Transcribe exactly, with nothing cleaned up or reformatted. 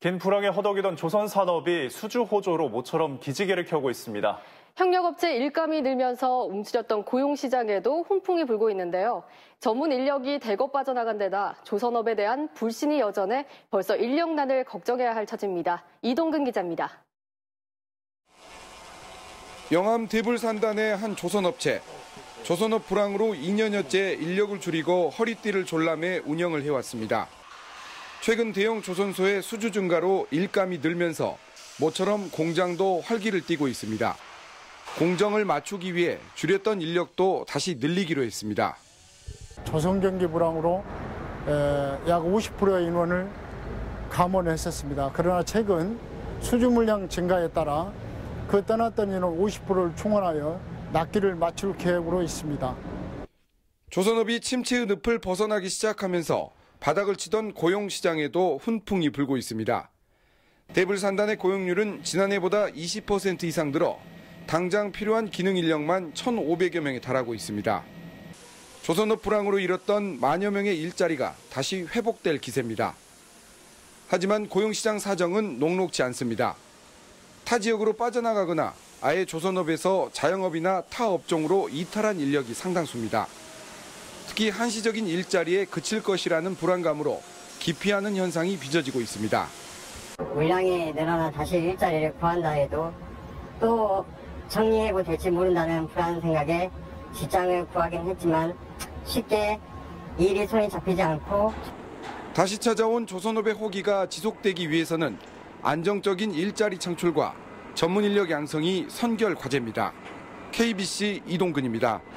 긴 불황에 허덕이던 조선산업이 수주 호조로 모처럼 기지개를 켜고 있습니다. 협력업체 일감이 늘면서 움츠렸던 고용시장에도 훈풍이 불고 있는데요. 전문 인력이 대거 빠져나간 데다 조선업에 대한 불신이 여전해 벌써 인력난을 걱정해야 할 처지입니다. 이동근 기자입니다. 영암 대불산단의 한 조선업체. 조선업 불황으로 이 년여째 인력을 줄이고 허리띠를 졸라매 운영을 해왔습니다. 최근 대형 조선소의 수주 증가로 일감이 늘면서 모처럼 공장도 활기를 띠고 있습니다. 공정을 맞추기 위해 줄였던 인력도 다시 늘리기로 했습니다. 조선 경기 불황으로 약 오십 퍼센트의 인원을 감원했었습니다. 그러나 최근 수주 물량 증가에 따라 그 떠났던 인원 오십 퍼센트를 충원하여 납기를 맞출 계획으로 있습니다. 조선업이 침체의 늪을 벗어나기 시작하면서 바닥을 치던 고용시장에도 훈풍이 불고 있습니다. 대불산단의 고용률은 지난해보다 이십 퍼센트 이상 늘어 당장 필요한 기능 인력만 천오백여 명에 달하고 있습니다. 조선업 불황으로 잃었던 만여 명의 일자리가 다시 회복될 기세입니다. 하지만 고용시장 사정은 녹록지 않습니다. 타 지역으로 빠져나가거나 아예 조선업에서 자영업이나 타 업종으로 이탈한 인력이 상당수입니다. 특히 한시적인 일자리에 그칠 것이라는 불안감으로 기피하는 현상이 빚어지고 있습니다. 물량이 늘어나 다시 일자리를 구한다 해도 또 정리해고 될지 모른다는 불안 생각에 직장을 구하긴 했지만 쉽게 일이 손에 잡히지 않고 다시 찾아온 조선업의 호기가 지속되기 위해서는 안정적인 일자리 창출과 전문 인력 양성이 선결 과제입니다. 케이비씨 이동근입니다.